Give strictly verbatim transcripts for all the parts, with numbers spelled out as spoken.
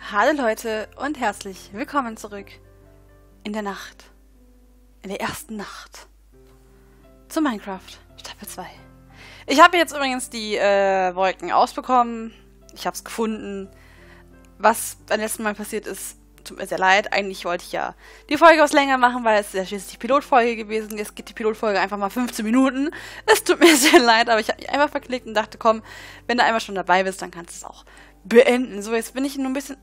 Hallo Leute und herzlich willkommen zurück in der Nacht, in der ersten Nacht zu Minecraft Staffel zwei. Ich habe jetzt übrigens die äh, Wolken ausbekommen, ich habe es gefunden. Was beim letzten Mal passiert ist, tut mir sehr leid. Eigentlich wollte ich ja die Folge was länger machen, weil es ja schließlich die Pilotfolge gewesen. Jetzt geht die Pilotfolge einfach mal fünfzehn Minuten. Es tut mir sehr leid, aber ich habe mich einfach verklickt und dachte, komm, wenn du einmal schon dabei bist, dann kannst du es auch beenden. So, jetzt bin ich nur ein bisschen...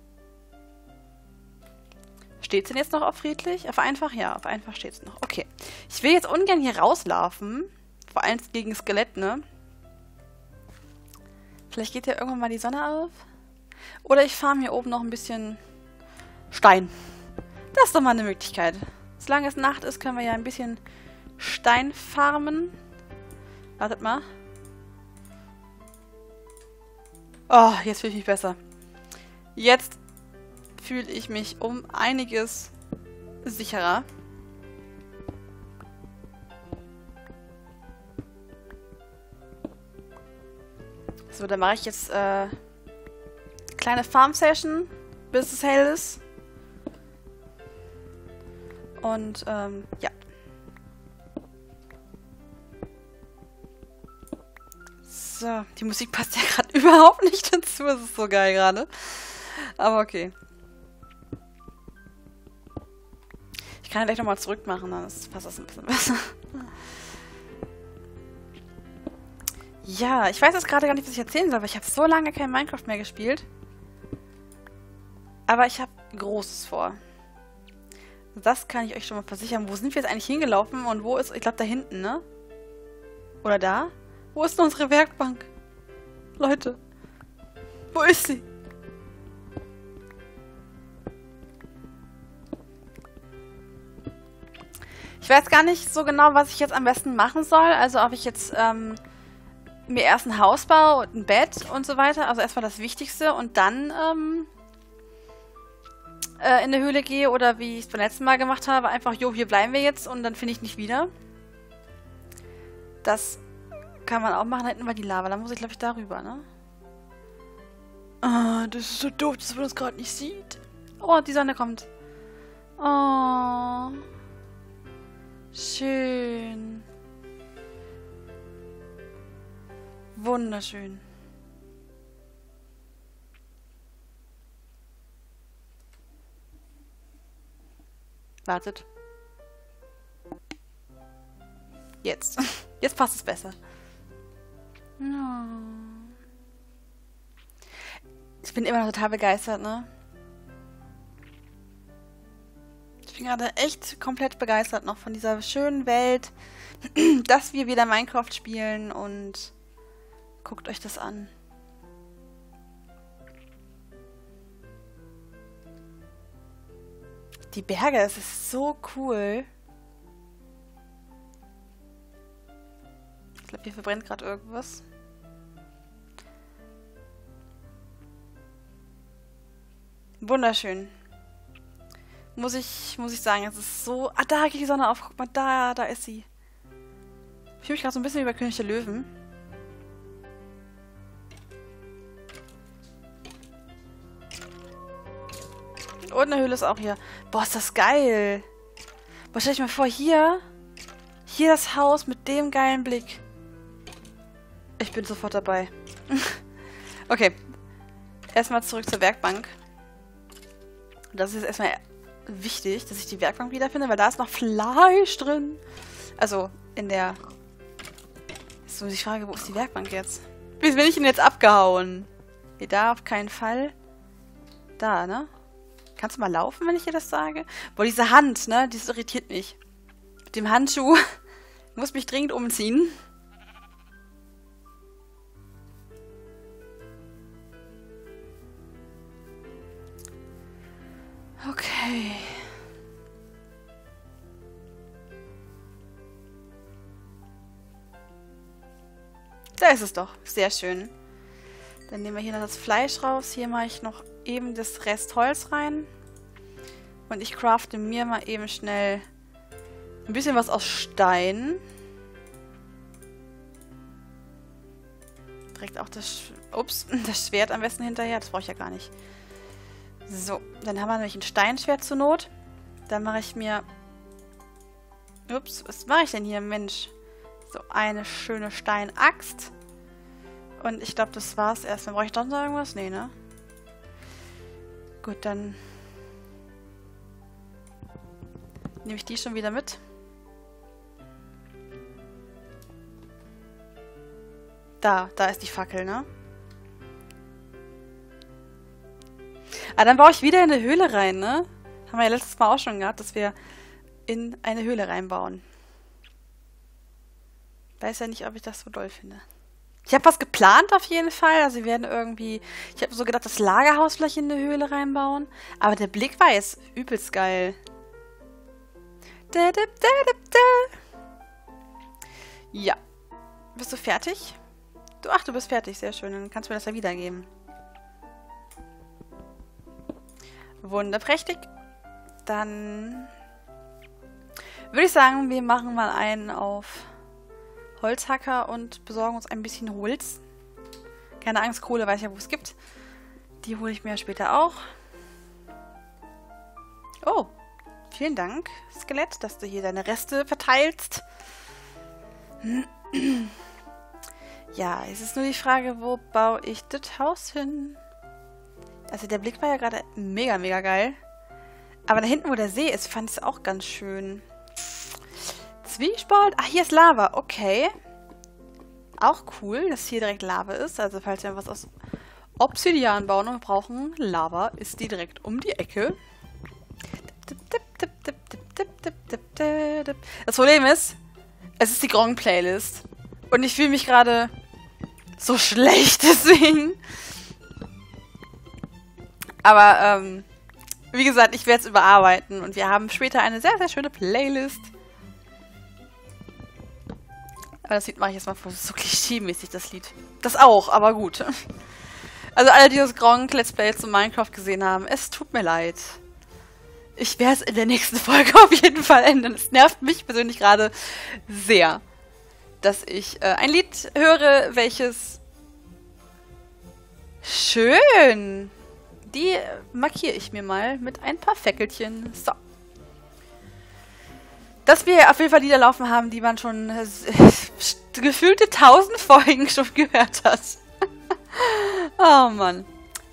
Steht es denn jetzt noch auf friedlich? Auf einfach? Ja, auf einfach steht es noch. Okay. Ich will jetzt ungern hier rauslaufen. Vor allem gegen Skelett, ne? Vielleicht geht ja irgendwann mal die Sonne auf. Oder ich farme hier oben noch ein bisschen Stein. Das ist doch mal eine Möglichkeit. Solange es Nacht ist, können wir ja ein bisschen Stein farmen. Wartet mal. Oh, jetzt fühle ich mich besser. Jetzt fühle ich mich um einiges sicherer. So, dann mache ich jetzt äh, kleine Farm-Session, bis es hell ist. Und, ähm, ja. So, die Musik passt ja gerade überhaupt nicht dazu. Es ist so geil gerade. Aber okay. Ich kann ja gleich nochmal zurück machen, dann passt das ein bisschen besser. Ja, ich weiß jetzt gerade gar nicht, was ich erzählen soll, aber ich habe so lange kein Minecraft mehr gespielt. Aber ich habe Großes vor. Das kann ich euch schon mal versichern. Wo sind wir jetzt eigentlich hingelaufen und wo ist... Ich glaube, da hinten, ne? Oder da? Wo ist denn unsere Werkbank? Leute. Wo ist sie? Ich weiß gar nicht so genau, was ich jetzt am besten machen soll. Also ob ich jetzt ähm, mir erst ein Haus baue und ein Bett und so weiter. Also erstmal das Wichtigste und dann ähm, äh, in der Höhle gehe. Oder wie ich es beim letzten Mal gemacht habe. Einfach, jo, hier bleiben wir jetzt und dann finde ich nicht wieder. Das kann man auch machen. Da hinten war die Lava. Da muss ich, glaube ich, darüber, ne? Ah, das ist so doof, dass man das gerade nicht sieht. Oh, die Sonne kommt. Oh... Schön. Wunderschön. Wartet. Jetzt. Jetzt passt es besser. Ich bin immer noch total begeistert, ne? Ich bin gerade echt komplett begeistert noch von dieser schönen Welt, dass wir wieder Minecraft spielen und guckt euch das an. Die Berge, das ist so cool. Ich glaube, hier verbrennt gerade irgendwas. Wunderschön. Muss ich, muss ich sagen, es ist so... Ah, da geht die Sonne auf. Guck mal, da, da ist sie. Ich fühle mich gerade so ein bisschen wie bei König der Löwen. Und eine Höhle ist auch hier. Boah, ist das geil. Boah, stell dich mal vor, hier... Hier das Haus mit dem geilen Blick. Ich bin sofort dabei. Okay. Erstmal zurück zur Werkbank. Das ist erstmal... wichtig, dass ich die Werkbank wiederfinde, weil da ist noch Fleisch drin. Also, in der... So, die Frage, wo ist die Werkbank jetzt? Wie bin ich denn jetzt abgehauen? Nee, da auf keinen Fall. Da, ne? Kannst du mal laufen, wenn ich dir das sage? Boah, diese Hand, ne? Das irritiert mich. Mit dem Handschuh. Ich muss mich dringend umziehen. Okay. Da ist es doch. Sehr schön. Dann nehmen wir hier noch das Fleisch raus. Hier mache ich noch eben das Rest Holz rein. Und ich crafte mir mal eben schnell ein bisschen was aus Stein. Direkt auch das, ups, das Schwert am besten hinterher. Das brauche ich ja gar nicht. So, dann haben wir nämlich ein Steinschwert zur Not. Dann mache ich mir... Ups, was mache ich denn hier, Mensch? So, eine schöne Steinaxt. Und ich glaube, das war's erstmal. Brauche ich doch noch irgendwas? Nee, ne? Gut, dann... nehme ich die schon wieder mit. Da, da ist die Fackel, ne? Ah, dann baue ich wieder in eine Höhle rein, ne? Haben wir ja letztes Mal auch schon gehabt, dass wir in eine Höhle reinbauen. Weiß ja nicht, ob ich das so doll finde. Ich habe was geplant auf jeden Fall. Also wir werden irgendwie... Ich habe so gedacht, das Lagerhaus vielleicht in eine Höhle reinbauen. Aber der Blick war jetzt übelst geil. Da, da, da, da, da. Ja. Bist du fertig? Du, ach, du bist fertig. Sehr schön. Dann kannst du mir das ja wiedergeben. Wunderprächtig. Dann würde ich sagen, wir machen mal einen auf Holzhacker und besorgen uns ein bisschen Holz. Keine Angst, Kohle weiß ich ja, wo es gibt. Die hole ich mir später auch. Oh, vielen Dank, Skelett, dass du hier deine Reste verteilst. Ja, es ist nur die Frage, wo baue ich das Haus hin? Also der Blick war ja gerade mega, mega geil. Aber da hinten, wo der See ist, fand ich es auch ganz schön. Zwiespalt. Ach, hier ist Lava. Okay. Auch cool, dass hier direkt Lava ist. Also falls wir was aus Obsidian bauen und wir brauchen Lava, ist die direkt um die Ecke. Das Problem ist, es ist die Gronk-Playlist. Und ich fühle mich gerade so schlecht deswegen. Aber, ähm, wie gesagt, ich werde es überarbeiten. Und wir haben später eine sehr, sehr schöne Playlist. Aber das Lied mache ich jetzt mal vor. Das ist so klischee-mäßig, das Lied. Das auch, aber gut. Also alle, die das Gronk Let's Play zu Minecraft gesehen haben, es tut mir leid. Ich werde es in der nächsten Folge auf jeden Fall ändern. Es nervt mich persönlich gerade sehr, dass ich äh, ein Lied höre, welches... Schön! Die markiere ich mir mal mit ein paar Fäckelchen. So. Dass wir auf jeden Fall Lieder laufen haben, die man schon äh, gefühlte tausend Folgen schon gehört hat. Oh Mann.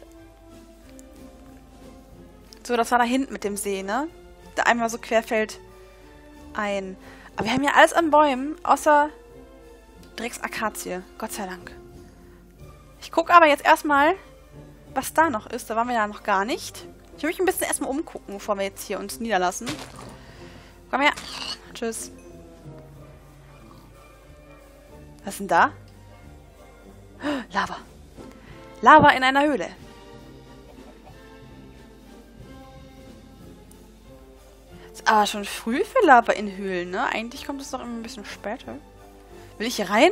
So, das war da hinten mit dem See, ne? Da einmal so querfeld ein. Aber wir haben ja alles an Bäumen, außer Drecksakazie. Gott sei Dank. Ich gucke aber jetzt erstmal, was da noch ist. Da waren wir ja noch gar nicht. Ich will mich ein bisschen erstmal umgucken, bevor wir jetzt hier uns niederlassen. Komm her. Tschüss. Was ist denn da? Lava. Lava in einer Höhle. Ist aber schon früh für Lava in Höhlen, ne? Eigentlich kommt es doch immer ein bisschen später. Will ich hier rein?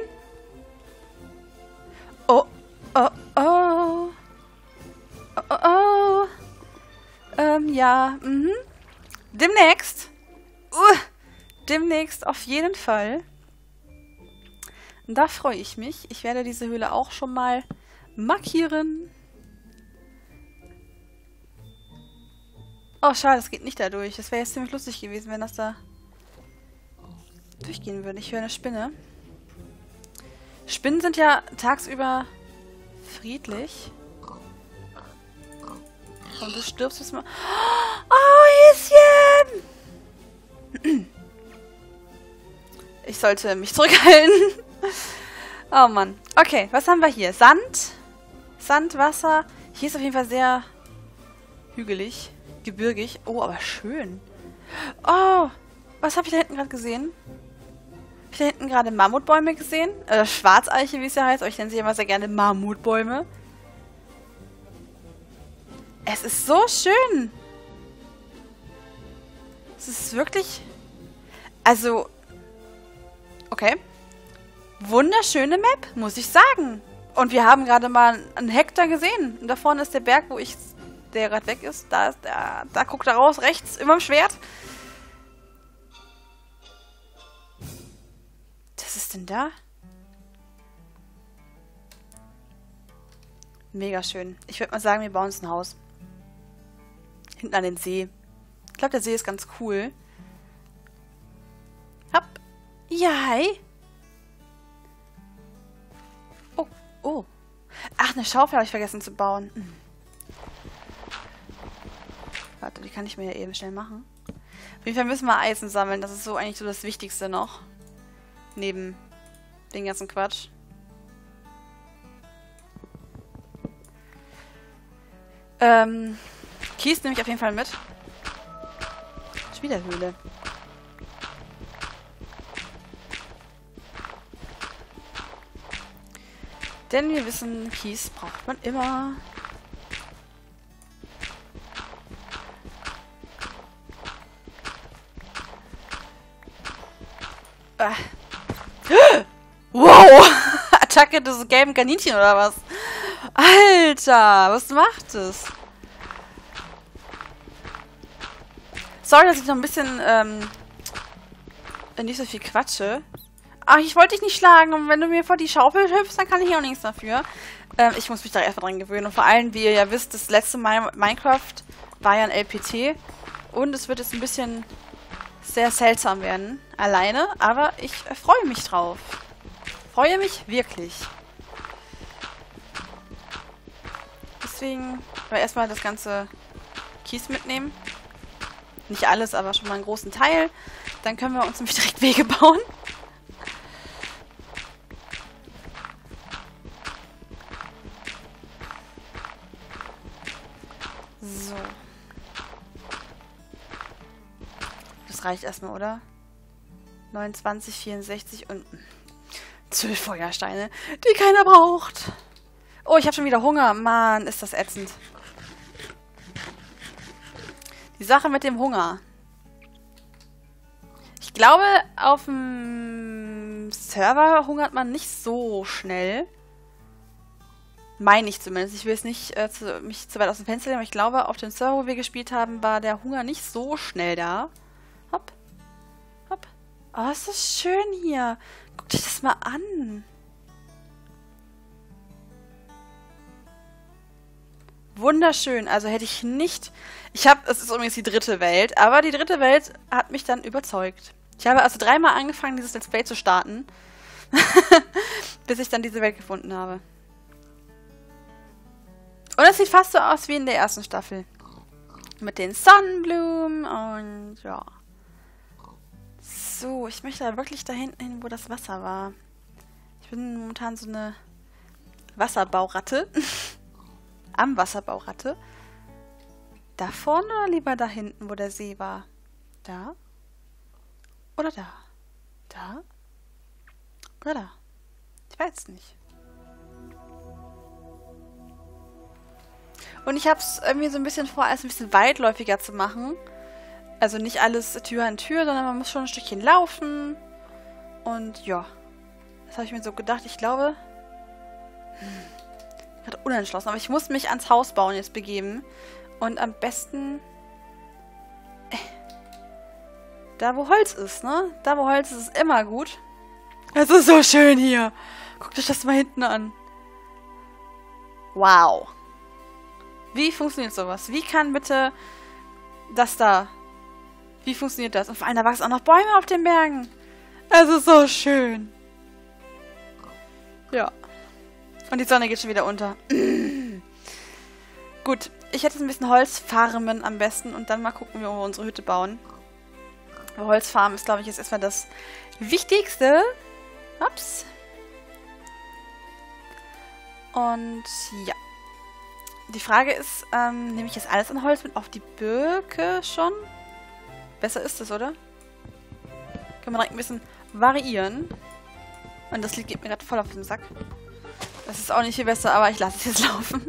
Oh, oh, oh. Oh, oh, oh. Ähm, ja, mhm. Demnächst. Uh, demnächst auf jeden Fall. Da freue ich mich. Ich werde diese Höhle auch schon mal markieren. Oh, schade, es geht nicht da durch. Das wäre jetzt ziemlich lustig gewesen, wenn das da durchgehen würde. Ich höre eine Spinne. Spinnen sind ja tagsüber friedlich. Und du stirbst jetzt mal. Oh, Häschen! Ich sollte mich zurückhalten. Oh Mann. Okay, was haben wir hier? Sand. Sand, Wasser. Hier ist auf jeden Fall sehr hügelig. Gebirgig. Oh, aber schön. Oh, was habe ich da hinten gerade gesehen? Habe ich da hinten gerade Mammutbäume gesehen? Äh, Schwarzeiche, wie es ja heißt. Aber ich nenne sie immer sehr gerne Mammutbäume. Es ist so schön. Es ist wirklich... Also... Okay. Wunderschöne Map, muss ich sagen. Und wir haben gerade mal einen Hektar gesehen. Und da vorne ist der Berg, wo ich... Der gerade weg ist. Da, ist der, da guckt er raus, rechts, immer im Schwert. Was ist denn da? Mega schön. Ich würde mal sagen, wir bauen uns ein Haus. hinten an den See. Ich glaube, der See ist ganz cool. Hopp. Ja, hi. Oh, oh. Ach, eine Schaufel habe ich vergessen zu bauen. Hm. Warte, die kann ich mir ja eben schnell machen. Auf jeden Fall müssen wir Eisen sammeln. Das ist so eigentlich so das Wichtigste noch. Neben den ganzen Quatsch. Ähm, Kies nehme ich auf jeden Fall mit. Schon wieder Höhle. Denn wir wissen, Kies braucht man immer. Ah. Wow! Attacke des gelben Kaninchen oder was? Alter, was macht es? Sorry, dass ich noch ein bisschen ähm, nicht so viel quatsche. Ach, ich wollte dich nicht schlagen. Und wenn du mir vor die Schaufel hüpfst, dann kann ich auch nichts dafür. Ähm, ich muss mich da erstmal dran gewöhnen. Und vor allem, wie ihr ja wisst, das letzte Mal Minecraft war ja ein L P T. Und es wird jetzt ein bisschen sehr seltsam werden. Alleine. Aber ich äh, freue mich drauf. Freue mich wirklich. Deswegen wir erstmal das ganze Kies mitnehmen. Nicht alles, aber schon mal einen großen Teil. Dann können wir uns nämlich direkt Wege bauen. So. Das reicht erstmal, oder? neunundzwanzig, vierundsechzig und zwölf Feuersteine, die keiner braucht. Oh, ich habe schon wieder Hunger. Mann, ist das ätzend. Die Sache mit dem Hunger. Ich glaube, auf dem Server hungert man nicht so schnell. Meine ich zumindest. Ich will jetzt nicht äh, zu, mich zu weit aus dem Fenster legen, aber ich glaube, auf dem Server, wo wir gespielt haben, war der Hunger nicht so schnell da. Hopp. Hopp. Oh, ist das schön hier. Guck dich das mal an. Wunderschön. Also hätte ich nicht... Ich habe... Es ist übrigens die dritte Welt, aber die dritte Welt hat mich dann überzeugt. Ich habe also dreimal angefangen, dieses Let's Play zu starten, bis ich dann diese Welt gefunden habe. Und es sieht fast so aus wie in der ersten Staffel. Mit den Sonnenblumen und ja. So, ich möchte da wirklich da hinten hin, wo das Wasser war. Ich bin momentan so eine Wasserbauratte. Am Wasserbauratte. Da vorne oder lieber da hinten, wo der See war? Da? Oder da? Da? Oder da? Ich weiß nicht. Und ich habe es irgendwie so ein bisschen vor, alles ein bisschen weitläufiger zu machen. Also nicht alles Tür an Tür, sondern man muss schon ein Stückchen laufen. Und ja. Das habe ich mir so gedacht. Ich glaube... Hm, gerade unentschlossen. Aber ich muss mich ans Haus bauen jetzt begeben. Und am besten... Äh, da, wo Holz ist, ne? Da, wo Holz ist, ist immer gut. Es ist so schön hier. Guckt euch das mal hinten an. Wow. Wie funktioniert sowas? Wie kann bitte das da... Wie funktioniert das? Und vor allem, da wachsen auch noch Bäume auf den Bergen. Es ist so schön. Ja. Und die Sonne geht schon wieder unter. Gut, ich hätte jetzt ein bisschen Holz farmen am besten und dann mal gucken, wie wir unsere Hütte bauen. Aber Holzfarmen ist, glaube ich, jetzt erstmal das Wichtigste. Ups. Und ja. Die Frage ist, ähm, nehme ich jetzt alles an Holz mit auf die Birke schon? Besser ist es, oder? Können wir direkt ein bisschen variieren. Und das Lied geht mir gerade voll auf den Sack. Das ist auch nicht viel besser, aber ich lasse es jetzt laufen.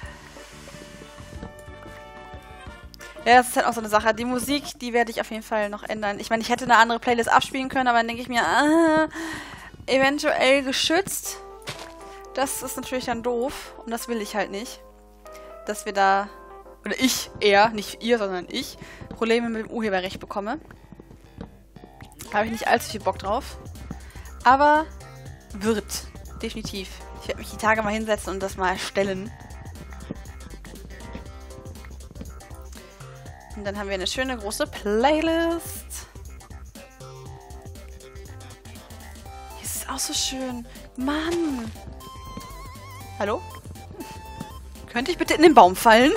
Ja, das ist halt auch so eine Sache. Die Musik, die werde ich auf jeden Fall noch ändern. Ich meine, ich hätte eine andere Playlist abspielen können, aber dann denke ich mir, ah, eventuell geschützt. Das ist natürlich dann doof. Und das will ich halt nicht. Dass wir da, oder ich eher, nicht ihr, sondern ich, Probleme mit dem Urheberrecht bekomme. Da habe ich nicht allzu viel Bock drauf. Aber wird. Definitiv. Ich werde mich die Tage mal hinsetzen und das mal erstellen. Und dann haben wir eine schöne große Playlist. Hier ist es auch so schön. Mann. Hallo? Könnte ich bitte in den Baum fallen?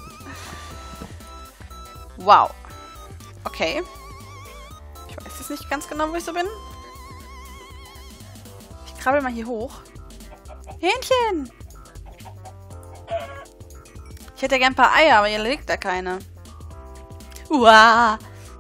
Wow. Okay. Ich weiß jetzt nicht ganz genau, wo ich so bin. Ich krabbel mal hier hoch. Hähnchen! Ich hätte ja gern ein paar Eier, aber hier liegt da keine. Uah!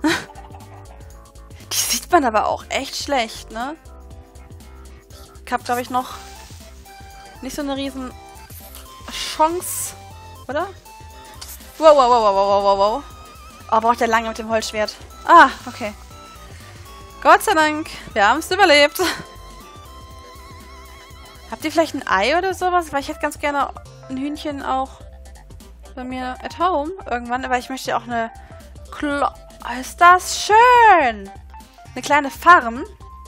Die sieht man aber auch echt schlecht, ne? Ich hab, glaube ich, noch nicht so eine riesen Chance, oder? Wow, wow, wow, wow, wow, wow, wow. Oh, braucht der lange mit dem Holzschwert. Ah, okay. Gott sei Dank, wir haben es überlebt. Habt ihr vielleicht ein Ei oder sowas? Weil ich hätte ganz gerne ein Hühnchen auch bei mir at home irgendwann. Aber ich möchte ja auch eine... Klo oh, ist das schön! Eine kleine Farm.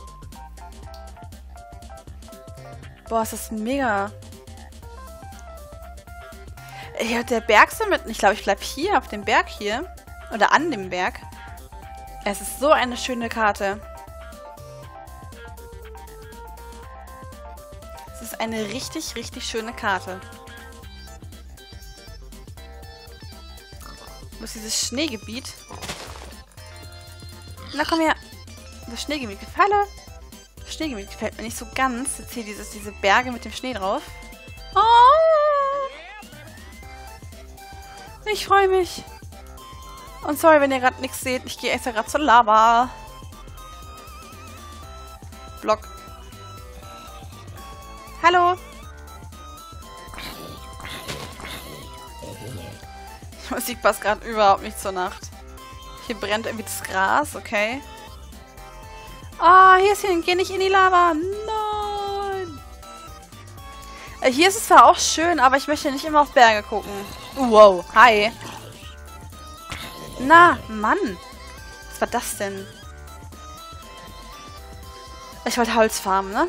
Boah, ist das mega. Hier hat der Berg so mitten. Ich glaube, ich bleibe hier auf dem Berg hier. Oder an dem Berg. Es ist so eine schöne Karte. Es ist eine richtig, richtig schöne Karte. Wo ist dieses Schneegebiet? Na komm her. Das Schneegebiet gefällt. Das Schneegebiet gefällt mir nicht so ganz. Jetzt hier dieses, diese Berge mit dem Schnee drauf. Oh! Ich freue mich. Und sorry, wenn ihr gerade nichts seht. Ich gehe extra gerade zur Lava. Block. Hallo. Die Musik passt gerade überhaupt nicht zur Nacht. Hier brennt irgendwie das Gras, okay. Ah, oh, hier ist hin. Geh nicht in die Lava. Nein. Äh, hier ist es zwar auch schön, aber ich möchte nicht immer auf Berge gucken. Wow, hi. Na, Mann. Was war das denn? Ich wollte Holz farmen, ne?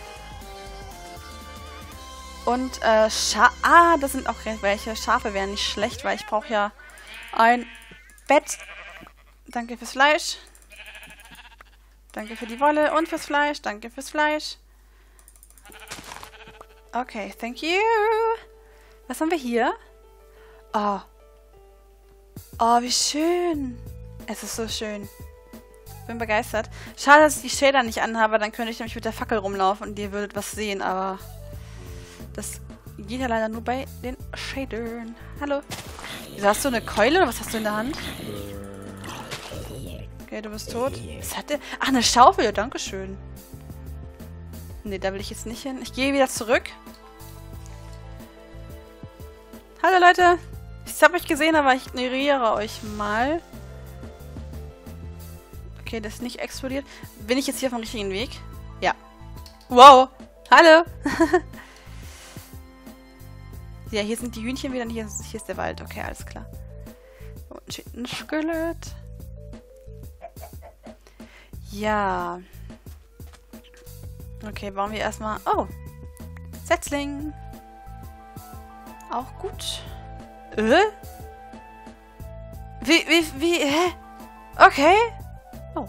Und, äh, Scha Ah, das sind auch welche. Schafe wären nicht schlecht, weil ich brauche ja ein Bett. Danke fürs Fleisch. Danke für die Wolle und fürs Fleisch. Danke fürs Fleisch. Okay, thank you. Was haben wir hier? Oh. Oh, wie schön. Es ist so schön. Bin begeistert. Schade, dass ich die Shader nicht anhabe, dann könnte ich nämlich mit der Fackel rumlaufen und ihr würdet was sehen, aber das geht ja leider nur bei den Shadern. Hallo. Wieso hast du eine Keule oder was hast du in der Hand? Okay, du bist tot. Was hat der? Ach, eine Schaufel. Ja, dankeschön. Nee, da will ich jetzt nicht hin. Ich gehe wieder zurück. Hallo, Leute. Ich habe euch gesehen, aber ich ignoriere euch mal. Okay, das ist nicht explodiert. Bin ich jetzt hier auf dem richtigen Weg? Ja. Wow. Hallo. Ja, hier sind die Hühnchen wieder und hier, hier ist der Wald. Okay, alles klar. Unten steht ein Skelett. Ja. Okay, bauen wir erstmal... Oh. Setzling. Auch gut. Äh? Wie, wie, wie, hä? Okay. Oh.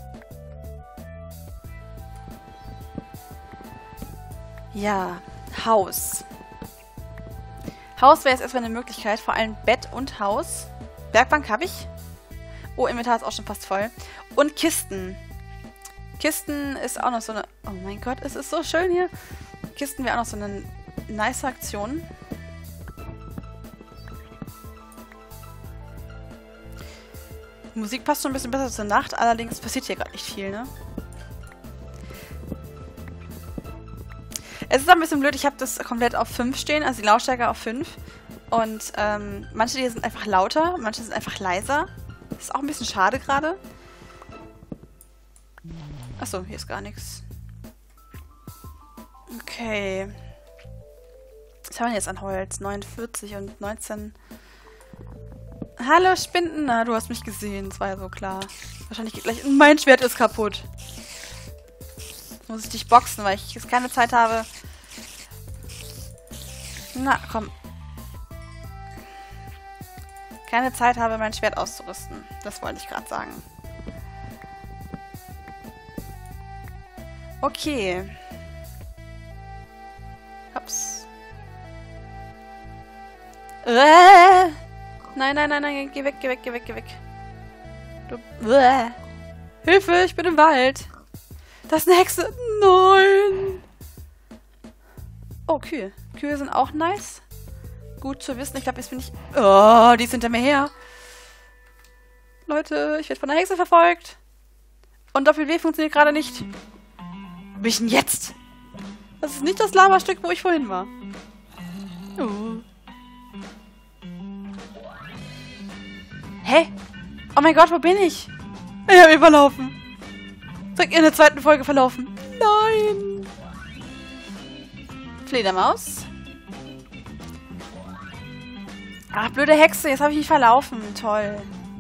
Ja, Haus. Haus wäre jetzt erstmal eine Möglichkeit, vor allem Bett und Haus. Werkbank habe ich. Oh, Inventar ist auch schon fast voll. Und Kisten. Kisten ist auch noch so eine... Oh mein Gott, es ist so schön hier. Kisten wäre auch noch so eine nice Aktion. Die Musik passt schon ein bisschen besser zur Nacht, allerdings passiert hier gerade nicht viel, ne? Es ist ein bisschen blöd, ich habe das komplett auf fünf stehen, also die Lautstärke auf fünf. Und ähm, manche hier sind einfach lauter, manche sind einfach leiser. Das ist auch ein bisschen schade gerade. Achso, hier ist gar nichts. Okay. Was haben wir jetzt an Holz? neunundvierzig und neunzehn. Hallo Spinden, na, du hast mich gesehen, das war ja so klar. Wahrscheinlich geht gleich... Mein Schwert ist kaputt. Jetzt muss ich dich boxen, weil ich jetzt keine Zeit habe. Na, komm. keine Zeit habe, mein Schwert auszurüsten. Das wollte ich gerade sagen. Okay. Ups. Äh. Nein, nein, nein, nein, geh weg, geh weg, geh weg, geh weg. Du. Äh. Hilfe, ich bin im Wald. Das ist eine Hexe. Nein. Oh, Kühe. Kühe sind auch nice. Gut zu wissen. Ich glaube, jetzt bin ich... Oh, die ist hinter mir her. Leute, ich werde von der Hexe verfolgt. Und Doppel W funktioniert gerade nicht. Wo bin ich denn jetzt? Das ist nicht das Lavastück, wo ich vorhin war. Uh. Hä? Oh mein Gott, wo bin ich? Ich habe mich verlaufen. Direkt in der zweiten Folge verlaufen. Nein. Fledermaus. Ach, blöde Hexe. Jetzt habe ich mich verlaufen. Toll.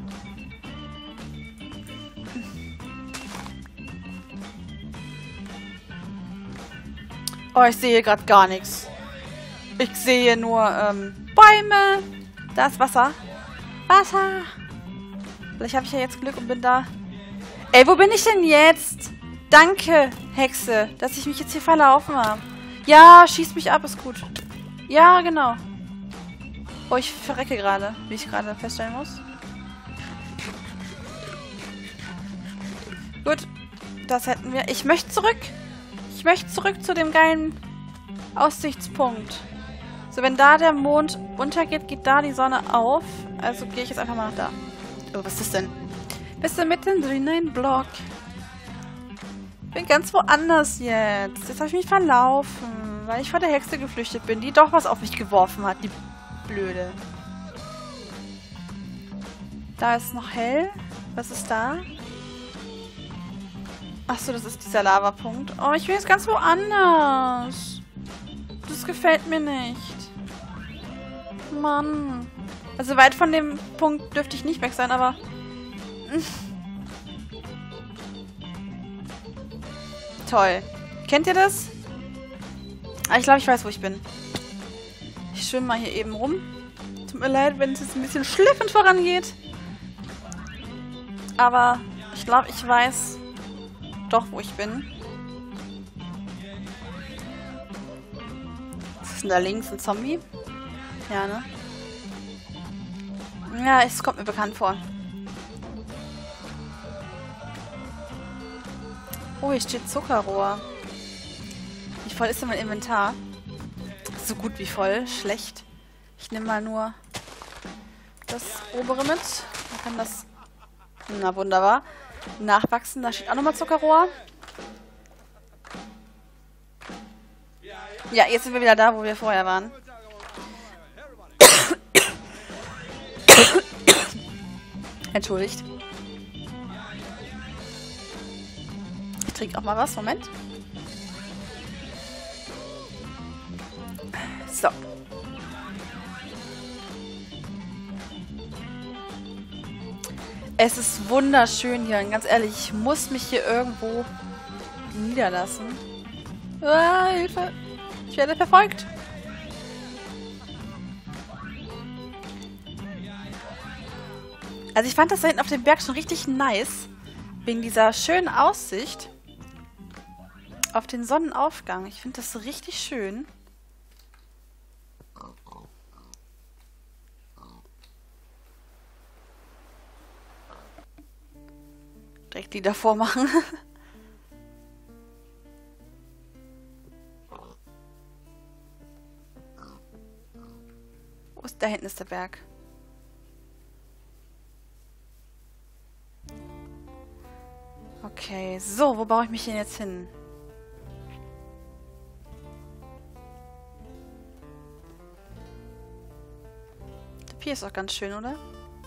Oh, ich sehe gerade gar nichts. Ich sehe nur ähm, Bäume. Da ist Wasser. Wasser. Vielleicht habe ich ja jetzt Glück und bin da. Ey, wo bin ich denn jetzt? Danke, Hexe, dass ich mich jetzt hier verlaufen habe. Ja, schieß mich ab, ist gut. Ja, genau. Oh, ich verrecke gerade, wie ich gerade feststellen muss. Gut, das hätten wir. Ich möchte zurück. Ich möchte zurück zu dem geilen Aussichtspunkt. So, wenn da der Mond untergeht, geht da die Sonne auf. Also gehe ich jetzt einfach mal nach da. Oh, was ist das denn? Bist du mittendrin in Block? Bin ganz woanders jetzt. Jetzt habe ich mich verlaufen, weil ich vor der Hexe geflüchtet bin, die doch was auf mich geworfen hat, die Blöde. Da ist noch hell. Was ist da? Achso, das ist dieser Lavapunkt. Oh, ich bin jetzt ganz woanders. Das gefällt mir nicht. Mann. Also weit von dem Punkt dürfte ich nicht weg sein, aber... Toll. Kennt ihr das? Ah, ich glaube, ich weiß, wo ich bin. Ich schwimme mal hier eben rum. Tut mir leid, wenn es jetzt ein bisschen schliffend vorangeht. Aber ich glaube, ich weiß doch, wo ich bin. Was ist denn da links? Ein Zombie? Ja, ne? Ja, es kommt mir bekannt vor. Oh, hier steht Zuckerrohr. Wie voll ist denn mein Inventar? So gut wie voll. Schlecht. Ich nehme mal nur das obere mit. Dann kann das... Na, wunderbar. Nachwachsen. Da steht auch nochmal Zuckerrohr. Ja, jetzt sind wir wieder da, wo wir vorher waren. Entschuldigt. Ich trinke auch mal was. Moment. So. Es ist wunderschön hier. Und ganz ehrlich, ich muss mich hier irgendwo niederlassen. Ah, Hilfe. Ich werde verfolgt. Also ich fand das da hinten auf dem Berg schon richtig nice. Wegen dieser schönen Aussicht auf den Sonnenaufgang. Ich finde das so richtig schön. Direkt die davor machen. Wo ist, da hinten ist der Berg. Okay, so, wo baue ich mich denn jetzt hin? Der Pier ist auch ganz schön, oder?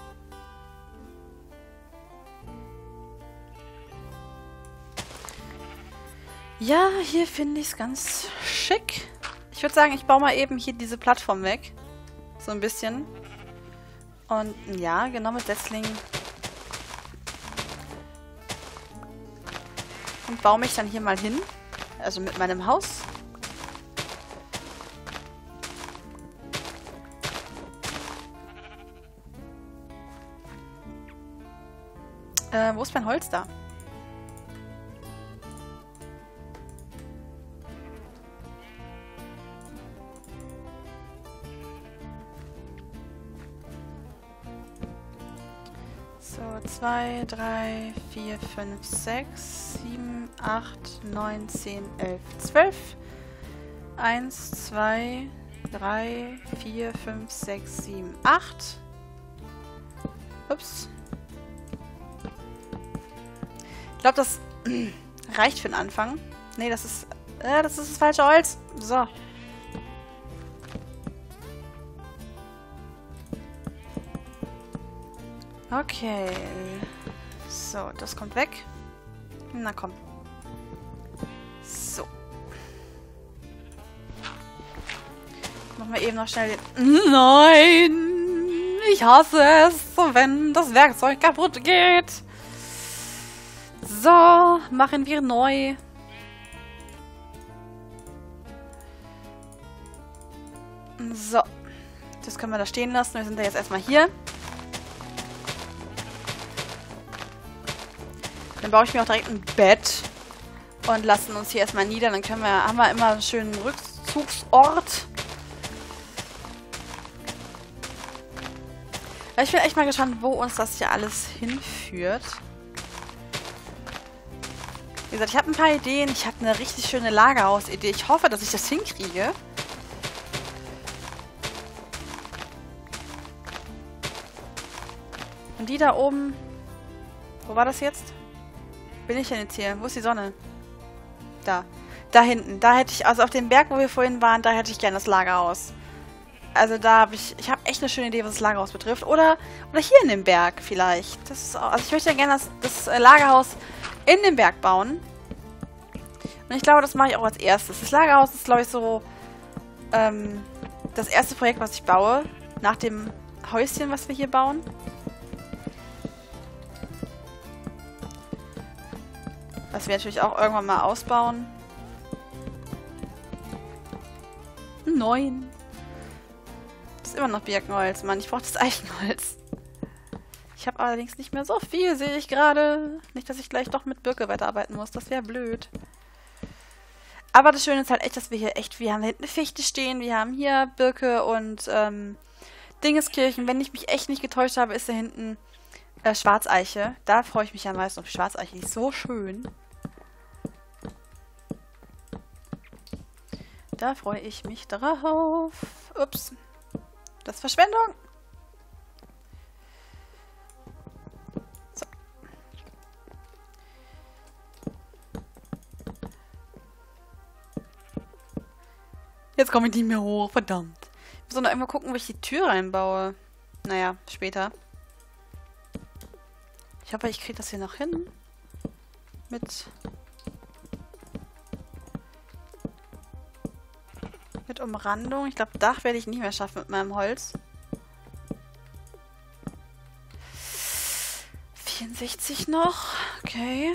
Ja, hier finde ich es ganz schick. Ich würde sagen, ich baue mal eben hier diese Plattform weg. So ein bisschen. Und ja, genau mit Setzlingen. Und baue mich dann hier mal hin. Also mit meinem Haus. Äh, wo ist mein Holz da? So, zwei, drei, vier, fünf, sechs, sieben, acht, neun, zehn, elf, zwölf. eins, zwei, drei, vier, fünf, sechs, sieben, acht. Ups. Ich glaube, das reicht für den Anfang. Nee, das ist... Äh, das ist das falsche Holz. So. Okay. So, das kommt weg. Na komm. So. Machen wir eben noch schnell den... Nein! Ich hasse es, wenn das Werkzeug kaputt geht. So, machen wir neu. So. Das können wir da stehen lassen. Wir sind da jetzt erstmal hier. Dann baue ich mir auch direkt ein Bett. Und lassen uns hier erstmal nieder. Dann können wir, haben wir immer einen schönen Rückzugsort. Ich bin echt mal gespannt, wo uns das hier alles hinführt. Wie gesagt, ich habe ein paar Ideen. Ich habe eine richtig schöne Lagerhausidee. Ich hoffe, dass ich das hinkriege. Und die da oben... Wo war das jetzt? Bin ich denn jetzt hier? Wo ist die Sonne? Da. Da hinten. Da hätte ich... Also auf dem Berg, wo wir vorhin waren, da hätte ich gerne das Lagerhaus. Also da habe ich... Ich habe echt eine schöne Idee, was das Lagerhaus betrifft. Oder, oder hier in dem Berg vielleicht. Das ist auch, also ich möchte gerne das, das Lagerhaus in den Berg bauen. Und ich glaube, das mache ich auch als erstes. Das Lagerhaus ist, glaube ich, so ähm, das erste Projekt, was ich baue. Nach dem Häuschen, was wir hier bauen. Was wir natürlich auch irgendwann mal ausbauen. Neun. Das ist immer noch Birkenholz, Mann. Ich brauche das Eichenholz. Ich habe allerdings nicht mehr so viel, sehe ich gerade. Nicht, dass ich gleich doch mit Birke weiterarbeiten muss. Das wäre blöd. Aber das Schöne ist halt echt, dass wir hier echt... Wir haben da hinten eine Fichte stehen. Wir haben hier Birke und ähm, Dingeskirchen. Wenn ich mich echt nicht getäuscht habe, ist da hinten äh, Schwarzeiche. Da freue ich mich am meisten auf die Schwarzeiche. Die ist so schön. Da freue ich mich drauf. Ups. Das ist Verschwendung. So. Jetzt komme ich nicht mehr hoch. Verdammt. Ich muss noch irgendwo gucken, wo ich die Tür reinbaue. Naja, später. Ich hoffe, ich kriege das hier noch hin. Mit... Mit Umrandung. Ich glaube, Dach werde ich nicht mehr schaffen mit meinem Holz. vierundsechzig noch. Okay.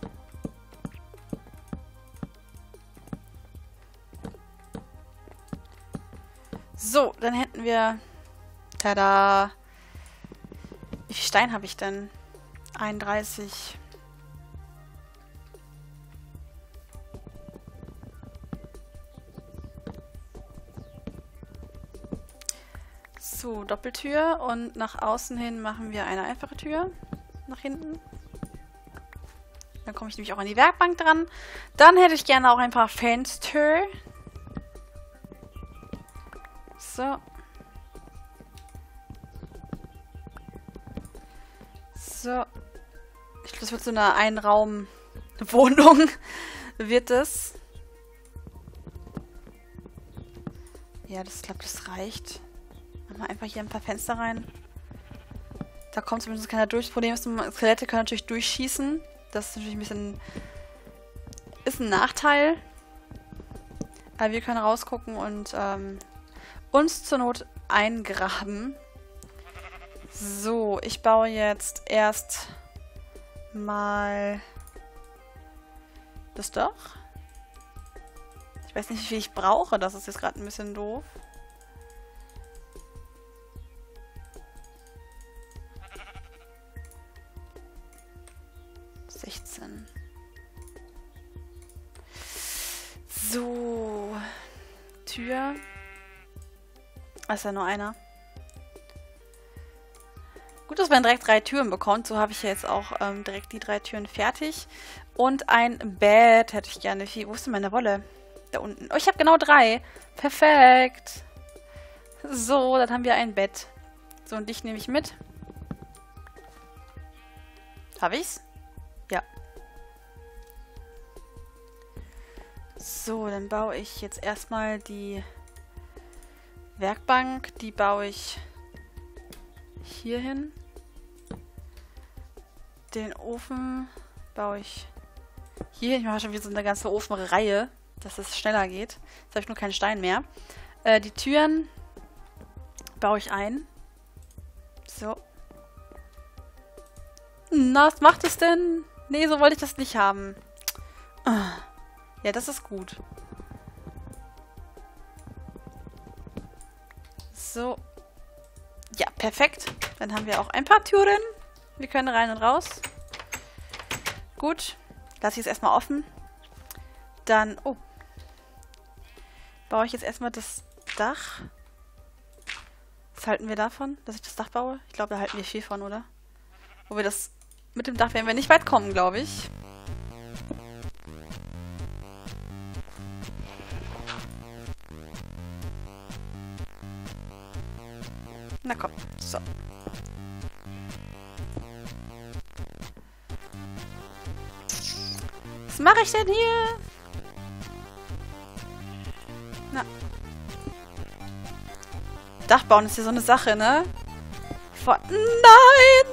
So, dann hätten wir... Tada! Wie viel Stein habe ich denn? einunddreißig. So, Doppeltür und nach außen hin machen wir eine einfache Tür. Nach hinten. Dann komme ich nämlich auch an die Werkbank dran. Dann hätte ich gerne auch ein paar Fenster. So. So. Ich glaube, das wird so eine Einraum-Wohnung. Wird es. Ja, das glaube das reicht. Machen wir einfach hier ein paar Fenster rein. Da kommt zumindest keiner durch. Das Problem ist, Skelette können natürlich durchschießen. Das ist natürlich ein bisschen... Ist ein Nachteil. Aber wir können rausgucken und ähm, uns zur Not eingraben. So, ich baue jetzt erst mal das Dach. Ich weiß nicht, wie viel ich brauche. Das ist jetzt gerade ein bisschen doof. sechzehn. So. Tür. Ah, ist ja nur einer. Gut, dass man direkt drei Türen bekommt. So habe ich ja jetzt auch ähm, direkt die drei Türen fertig. Und ein Bett hätte ich gerne. Wo ist denn meine Wolle? Da unten. Oh, ich habe genau drei. Perfekt. So, dann haben wir ein Bett. So, und dich nehme ich mit. Habe ich's? Ja. So, dann baue ich jetzt erstmal die Werkbank. Die baue ich hier hin. Den Ofen baue ich hier hin. Ich mache schon wieder so eine ganze Ofenreihe, dass es schneller geht. Jetzt habe ich nur keinen Stein mehr. Äh, die Türen baue ich ein. So. Na, was macht es denn? Nee, so wollte ich das nicht haben. Ja, das ist gut. So. Ja, perfekt. Dann haben wir auch ein paar Türen. Wir können rein und raus. Gut. Lasse ich es erstmal offen. Dann, oh. Baue ich jetzt erstmal das Dach. Was halten wir davon, dass ich das Dach baue? Ich glaube, da halten wir viel von, oder? Wo wir das... Mit dem Dach werden wir nicht weit kommen, glaube ich. Na komm, so. Was mache ich denn hier? Na. Dachbauen ist hier so eine Sache, ne? Vor Nein!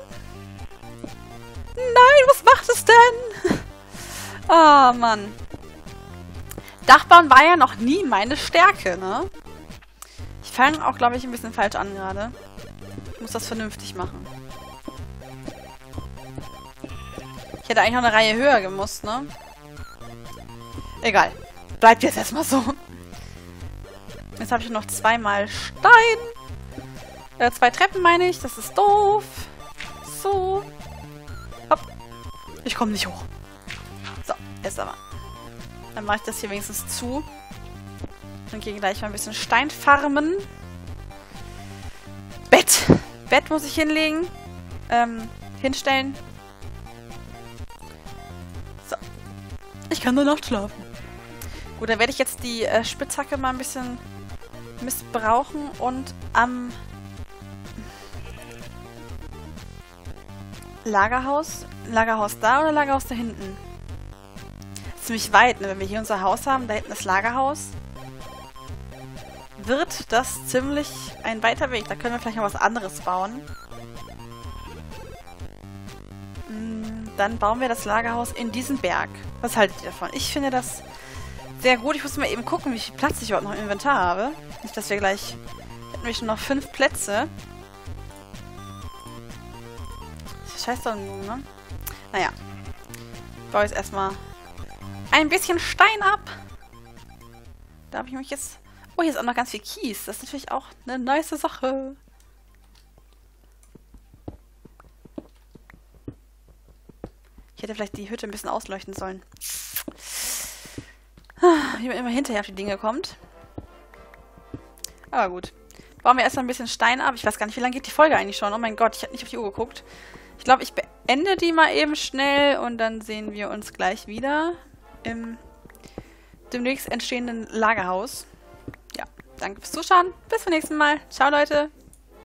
Nein, was macht es denn? Ah, oh, Mann. Dachbauen war ja noch nie meine Stärke, ne? Ich fange auch, glaube ich, ein bisschen falsch an gerade. Ich muss das vernünftig machen. Ich hätte eigentlich noch eine Reihe höher gemusst, ne? Egal. Bleibt jetzt erstmal so. Jetzt habe ich noch zweimal Stein. Äh, zwei Treppen meine ich. Das ist doof. So. Hopp. Ich komme nicht hoch. So, jetzt aber. Dann mache ich das hier wenigstens zu. Und gehe gleich mal ein bisschen Stein farmen. Bett. Bett muss ich hinlegen. Ähm, hinstellen. So. Ich kann nur Nacht schlafen. Gut, dann werde ich jetzt die äh, Spitzhacke mal ein bisschen missbrauchen und am Lagerhaus. Lagerhaus da oder Lagerhaus da hinten? Das ist ziemlich weit, ne? Wenn wir hier unser Haus haben, da hinten das Lagerhaus, wird das ziemlich ein weiter Weg. Da können wir vielleicht noch was anderes bauen. Dann bauen wir das Lagerhaus in diesen Berg. Was haltet ihr davon? Ich finde das sehr gut. Ich muss mal eben gucken, wie viel Platz ich überhaupt noch im Inventar habe. Nicht, dass wir gleich... Hätten wir schon noch fünf Plätze. Scheiß doch nur, ne? Naja. Ich baue jetzt erstmal ein bisschen Stein ab. Da habe ich mich jetzt... Oh, hier ist auch noch ganz viel Kies. Das ist natürlich auch eine nice Sache. Ich hätte vielleicht die Hütte ein bisschen ausleuchten sollen. Wie man immer hinterher auf die Dinge kommt. Aber gut. Bauen wir erstmal ein bisschen Stein ab. Ich weiß gar nicht, wie lange geht die Folge eigentlich schon. Oh mein Gott, ich habe nicht auf die Uhr geguckt. Ich glaube, ich beende die mal eben schnell und dann sehen wir uns gleich wieder im demnächst entstehenden Lagerhaus. Ja, danke fürs Zuschauen. Bis zum nächsten Mal. Ciao, Leute.